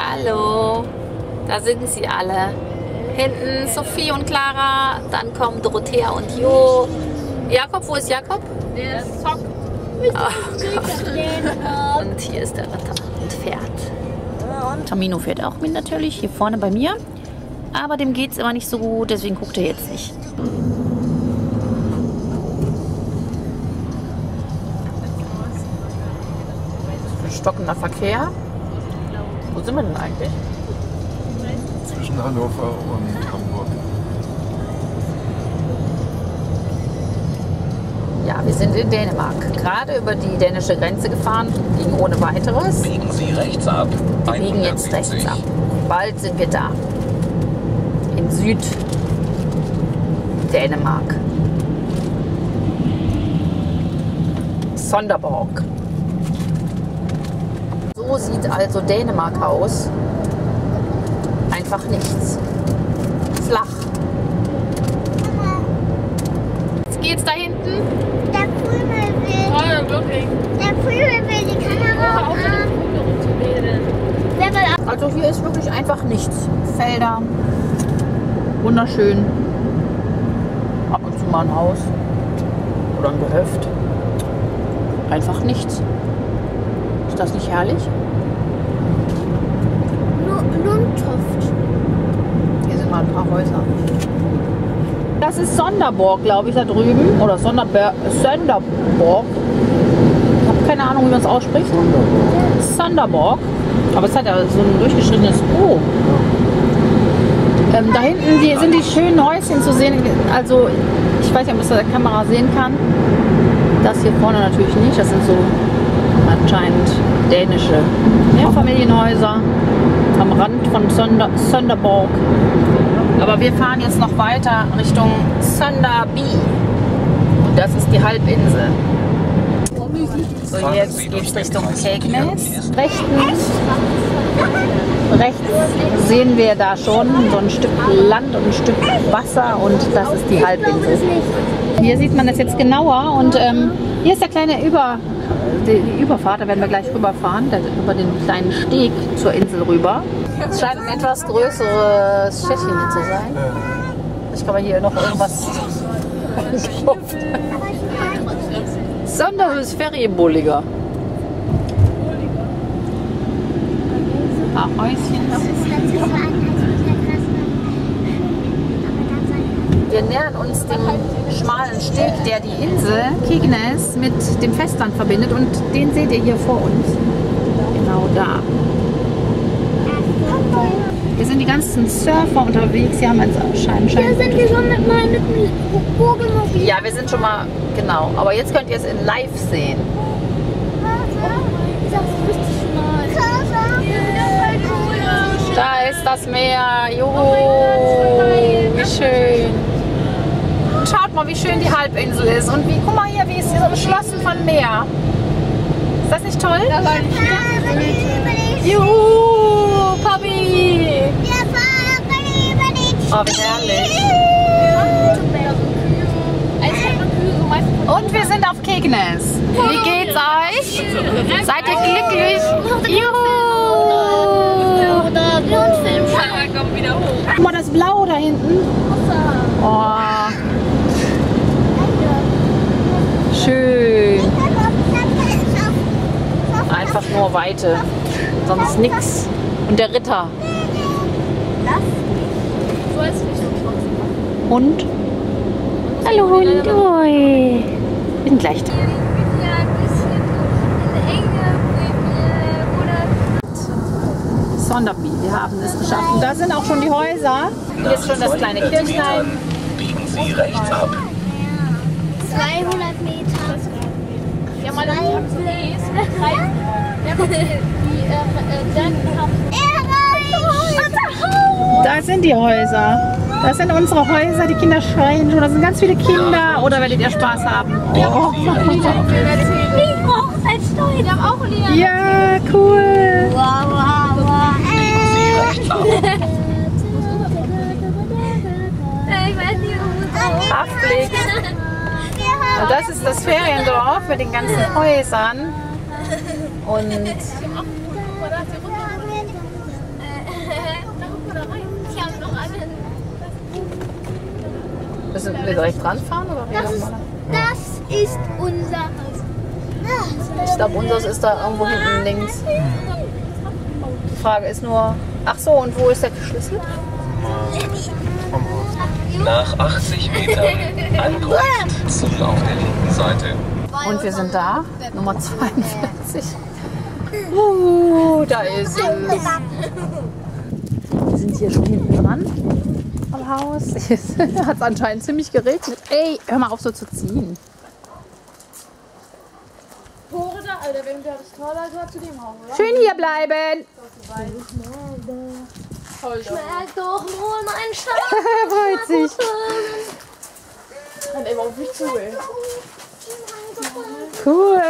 Hallo, da sind sie alle. Hinten Sophie und Clara, dann kommen Dorothea und Jo. Jakob, wo ist Jakob? Der zockt. Oh, und hier ist der Ritter und fährt. Und Tamino fährt auch mit natürlich, hier vorne bei mir. Aber dem geht es immer nicht so gut, deswegen guckt er jetzt nicht. Stockender Verkehr. Wo sind wir denn eigentlich? Zwischen Hannover und Hamburg. Ja, wir sind in Dänemark. Gerade über die dänische Grenze gefahren, ging ohne weiteres. Biegen Sie rechts ab. Wir biegen jetzt rechts ab. Bald sind wir da. In Süd-Dänemark. Sonderborg. So sieht also Dänemark aus. Einfach nichts. Flach. Jetzt geht's da hinten. Der Krümel will. Oh, ja, wirklich. Der Krümel will die Kamera umarmen. Also hier ist wirklich einfach nichts. Felder. Wunderschön. Ab und zu mal ein Haus. Oder ein Gehöft. Einfach nichts. Ist das nicht herrlich? Lundtoft. Hier sind mal ein paar Häuser. Das ist Sonderborg, glaube ich, da drüben. Oder Sonderborg. Ich habe keine Ahnung, wie man es ausspricht. Sonderborg. Aber es hat ja so ein durchgeschrittenes O. Da hinten sind die schönen Häuschen zu sehen. Also, ich weiß nicht, ob man es der Kamera sehen kann. Das hier vorne natürlich nicht. Das sind so anscheinend dänische Mehrfamilienhäuser am Rand von Sonderborg. Aber wir fahren jetzt noch weiter Richtung Sönderby. Und das ist die Halbinsel. So, jetzt geht es Richtung Kegnäs. Rechts sehen wir da schon so ein Stück Land und ein Stück Wasser und das ist die Halbinsel. Hier sieht man das jetzt genauer und hier ist der kleine die Überfahrt, da werden wir gleich rüberfahren, über den kleinen Steg zur Insel rüber. Es scheint ein etwas größeres Städtchen hier zu sein. Ich kann mal hier noch irgendwas Sonderhus Ferienbulliger. Ein paar Häuschen. Wir nähern uns dem schmalen Steg, der die Insel Kegnäs mit dem Festland verbindet und den seht ihr hier vor uns. Genau da. Hier sind die ganzen Surfer unterwegs. Hier haben wir jetzt anscheinend. Hier sind wir schon mit dem Vogelmobil. Ja, wir sind schon mal, genau. Aber jetzt könnt ihr es in live sehen. Das ist richtig schmal. Da ist das Meer. Juhu, wie schön. Schaut mal, wie schön die Halbinsel ist. Und guck mal hier, wie ist sie so umschlossen von Meer. Ist das nicht toll? Juhu, Papi. Oh, wie herrlich. Und wir sind auf Kegnäs. Wie geht's euch? Seid ihr glücklich? Juhu! Guck mal, das Blau da hinten. Oh. Schön. Einfach nur Weite. Sonst nix. Und der Ritter. Hund. Hallo Hund. Ui. Bin gleich da. Sonderby, wir haben es geschafft. Und da sind auch schon die Häuser. Hier ist schon das kleine Kirchlein. Biegen Sie rechts ab. 200 Meter. Ja, mal da sind die Häuser. Das sind unsere Häuser. Die Kinder schreien schon. Da sind ganz viele Kinder. Oder werdet ihr Spaß haben? Oh. Ich brauche es als Steuer. Wir haben auch Lea. Ja, cool. Wow, wow, wow. Rechts ab. Ich weiß nicht, wo es Haftblick. Und das ist das Feriendorf mit den ganzen Häusern. Und Ich habe noch einen. Müssen wir direkt dran fahren oder wie Das ist unser Haus. Ich glaube, unseres ist da irgendwo hinten links. Die Frage ist nur, ach so, und wo ist der Schlüssel? Vom Haus. Nach 80 Metern Ankunft. Ziel auf der linken Seite. Und wir sind da, Nummer 42. Da ist es. Wir sind hier schon hinten dran am Haus. Es hat anscheinend ziemlich geregnet. Ey, hör mal auf so zu ziehen. Tore da, Alter, wenn wir das Tor da gehört zu dem Haus, oder? Schön hier bleiben. Schmeckt doch nur mein Schatz. Freut sich. Rennt immer auf mich zu, ey. Cool.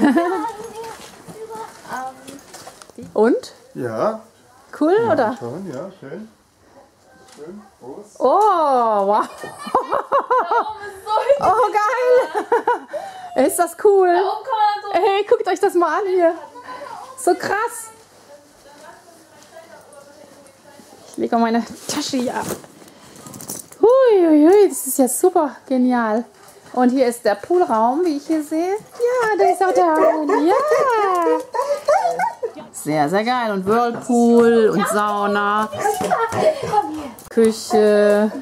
Und? Ja. Cool, oder? Schon, ja, schön. Schön, groß. Oh, wow. Oh, geil. Ist das cool? Hey, guckt euch das mal an hier. So krass. Ich lege mal meine Tasche hier ab. Huiuiui, das ist ja super genial. Und hier ist der Poolraum, wie ich hier sehe. Ja, da ist auch der Hahn. Ja. Sehr, sehr geil. Und Whirlpool und Sauna. Küche.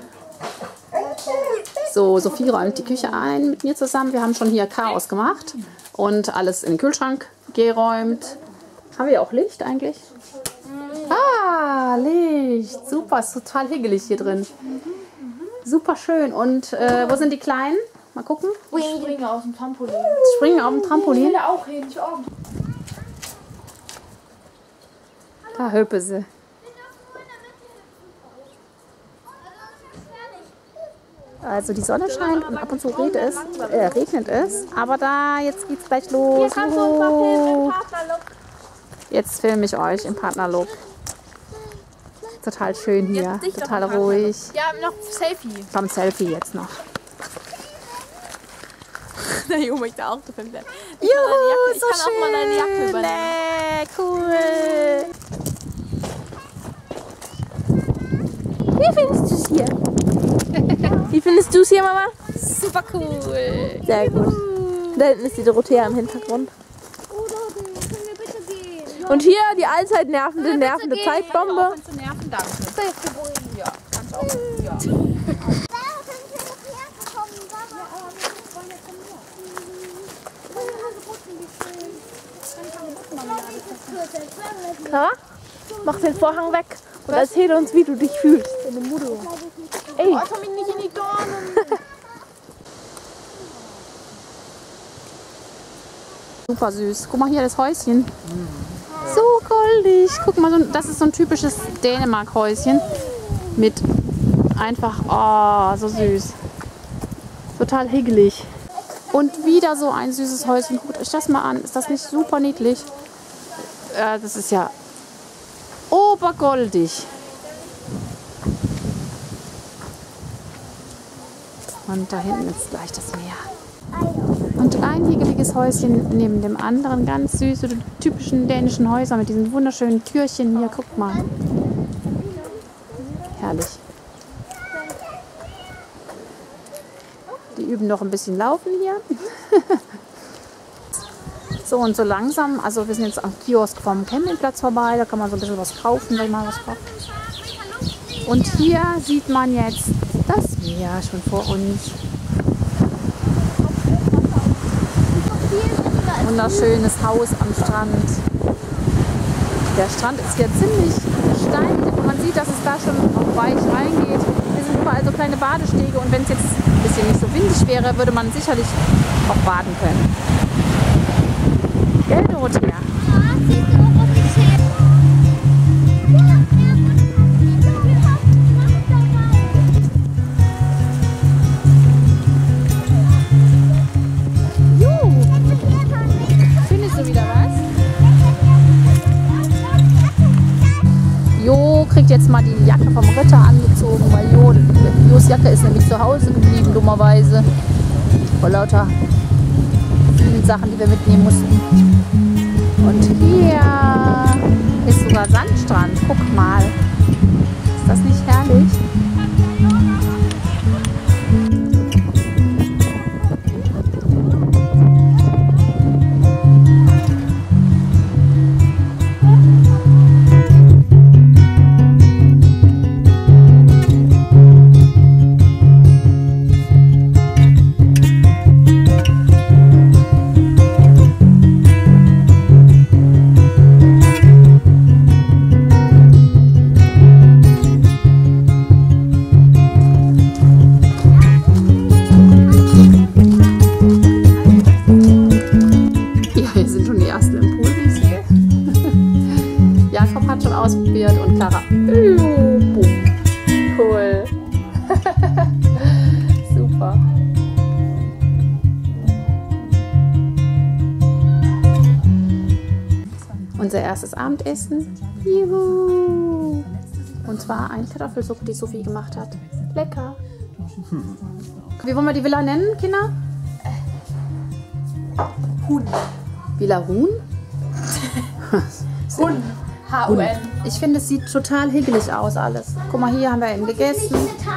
So, Sophie räumt die Küche ein mit mir zusammen. Wir haben schon hier Chaos gemacht und alles in den Kühlschrank geräumt. Haben wir auch Licht eigentlich? Ah, Licht. Super, ist total higgelig hier drin. Super schön. Und wo sind die Kleinen? Mal gucken. Springen aus dem Trampolin. Springen auf dem Trampolin. Auch hin, ich auch. Da hüpfe sie. Also die Sonne scheint und ab und zu regnet es. Aber da, jetzt geht's gleich los. Jetzt filme ich euch im Partnerlook. Total schön hier, total ruhig. Ja, noch Selfie. Komm, Selfie jetzt noch. Der Junge möchte auch gefilmt werden. Juhu, Ich kann auch mal deine Jacke übernehmen. Cool. Wie findest du es hier? Wie findest du es hier, Mama? Super cool. Sehr gut. Da hinten ist die Dorothea im Hintergrund. Und hier die allzeit nervende Zeitbombe. Zu nerven, danke. Ja, kannst auch. Ja. Clara, mach den Vorhang weg und erzähl uns, wie du dich fühlst. Ey. Oh, komm ich nicht in die Dornen. Super süß. Guck mal hier das Häuschen. So goldig. Guck mal, das ist so ein typisches Dänemark-Häuschen. Mit einfach, oh, so süß. Total higgelig. Und wieder so ein süßes Häuschen. Guckt euch das mal an. Ist das nicht super niedlich? Das ist ja obergoldig. Und da hinten ist gleich das Meer. Und ein hiegeliges Häuschen neben dem anderen. Ganz süße, die typischen dänischen Häuser mit diesen wunderschönen Türchen hier. Guckt mal. Herrlich. Die üben noch ein bisschen Laufen hier. So und so langsam, also wir sind jetzt am Kiosk vom Campingplatz vorbei. Da kann man so ein bisschen was kaufen, wenn man was braucht. Und hier sieht man jetzt das Meer schon vor uns. Wunderschönes Haus am Strand. Der Strand ist hier ziemlich steinig und man sieht, dass es da schon auch weich reingeht. Hier sind überall so kleine Badestege und wenn es jetzt ein bisschen nicht so windig wäre, würde man sicherlich auch baden können. Gell, Dorothea? Findest du wieder was? Jo kriegt jetzt mal die Jacke vom Ritter angezogen, weil Jos Jacke ist nämlich zu Hause geblieben, dummerweise. Vor lauter vielen Sachen, die wir mitnehmen mussten. Und hier ist sogar Sandstrand. Guck mal. Jakob hat schon ausprobiert und Clara. Boom. Cool. Super. Unser erstes Abendessen. Juhu. Und zwar eine Kartoffelsuppe, die Sophie gemacht hat. Lecker. Wie wollen wir die Villa nennen, Kinder? Huhn. Villa Huhn? Huhn. H-U-N. Ich finde, es sieht total higgelig aus alles. Guck mal, hier haben wir eben gegessen.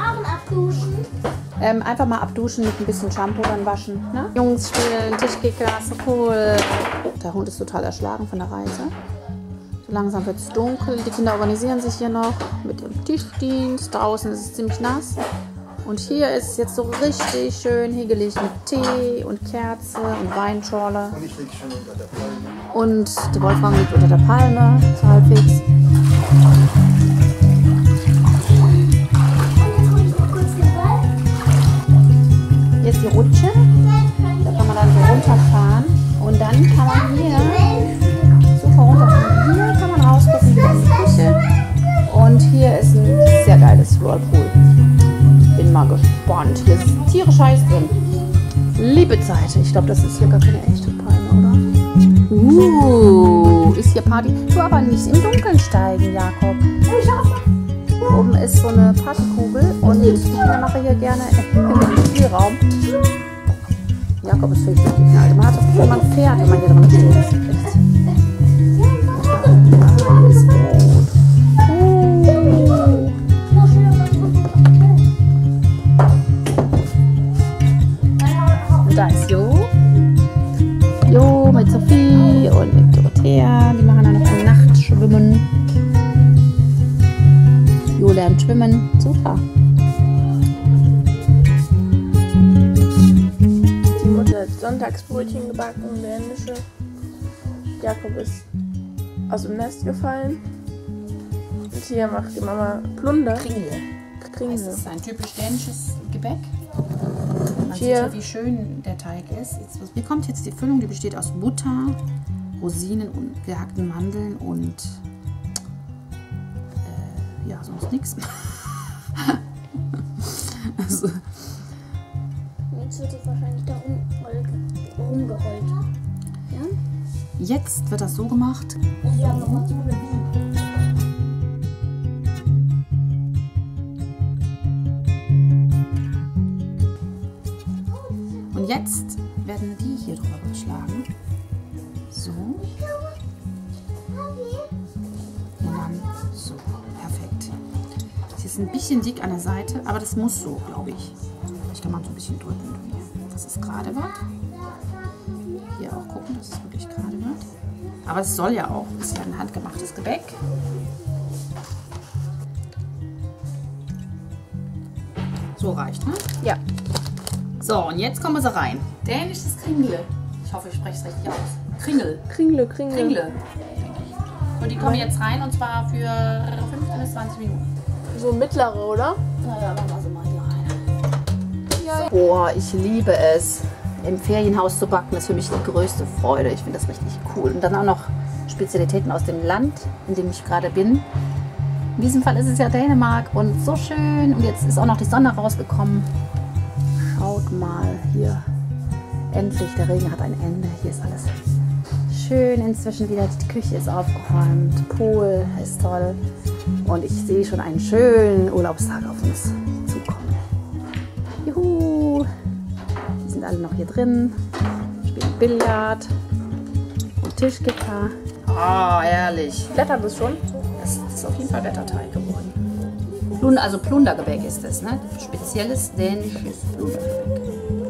Einfach mal abduschen mit ein bisschen Shampoo, dann waschen. Ne? Jungs spielen, Tischkicker, so cool. Der Hund ist total erschlagen von der Reise. So langsam wird es dunkel. Die Kinder organisieren sich hier noch mit dem Tischdienst. Draußen ist es ziemlich nass. Und hier ist es jetzt so richtig schön higgelig mit Tee und Kerze und Weinschorle. Und ich liege schon unter der Palme. Und die Wolfgang liegt unter der Palme, so halbwegs. Hier ist die Rutsche. Da kann man dann so runterfahren. Und dann kann man hier super runterfahren. Hier kann man rausgucken, hier ist die Küche. Und hier ist ein sehr geiles Whirlpool. Bin mal gespannt. Hier ist tierisch heiß drin. Liebe Zeit. Ich glaube, das ist hier gar keine echte Palme, oder? Ist hier Party. Du aber nicht im Dunkeln steigen, Jakob. Oben ist so eine Partykugel und ich mache hier gerne im Spielraum. Jakob ist völlig durch. Also man hat das Gefühl, man fährt, wenn man hier drin steht. Das ist echt. Alles gut. Und da ist Jo. Jo mit Sophie und mit Dorothea. Die machen dann noch ein Nachtschwimmen. Jo lernt schwimmen. Super. Die Mutter hat Sonntagsbrötchen gebacken, dänische. Jakob ist aus dem Nest gefallen. Und hier macht die Mama Plunder. Kringle. Kringle. Das ist ein typisch dänisches Gebäck. Man sieht Hier. ja, wie schön der Teig ist. Hier kommt jetzt die Füllung, die besteht aus Butter, Rosinen und gehackten Mandeln und ja, sonst nichts. Also, Jetzt wird es wahrscheinlich da rumgerollt. Ja? jetzt wird das so gemacht. Und wir haben noch mal Zwiebeln. Und jetzt werden die hier drüber geschlagen. So. Und dann so. Perfekt. Sie ist ein bisschen dick an der Seite, aber das muss so, glaube ich. Ich kann mal so ein bisschen drücken, dass es gerade wird. Hier auch gucken, dass es wirklich gerade wird. Aber es soll ja auch. Es ist ja ein handgemachtes Gebäck. So reicht, ne? Ja. So, und jetzt kommen sie rein. Dänisches Kringle. Ich hoffe, ich spreche es richtig aus. Kringel. Kringle. Kringle. Und die kommen jetzt rein und zwar für 15 bis 20 Minuten. So mittlere, oder? Naja, machen wir sie mal hier rein. Ja. Boah, ich liebe es. Im Ferienhaus zu backen ist für mich die größte Freude. Ich finde das richtig cool. Und dann auch noch Spezialitäten aus dem Land, in dem ich gerade bin. In diesem Fall ist es ja Dänemark und so schön. Und jetzt ist auch noch die Sonne rausgekommen. Schaut mal hier. Endlich, der Regen hat ein Ende. Hier ist alles schön inzwischen wieder. Die Küche ist aufgeräumt. Pool ist toll. Und ich sehe schon einen schönen Urlaubstag auf uns zukommen. Juhu! Die sind alle noch hier drin. Spielen Billard und Tischkicker. Ah, herrlich. Blättert es schon? Das ist auf jeden Fall Wetterteig geworden. Also Plundergebäck ist das, ne? Spezielles dänisches Plundergebäck.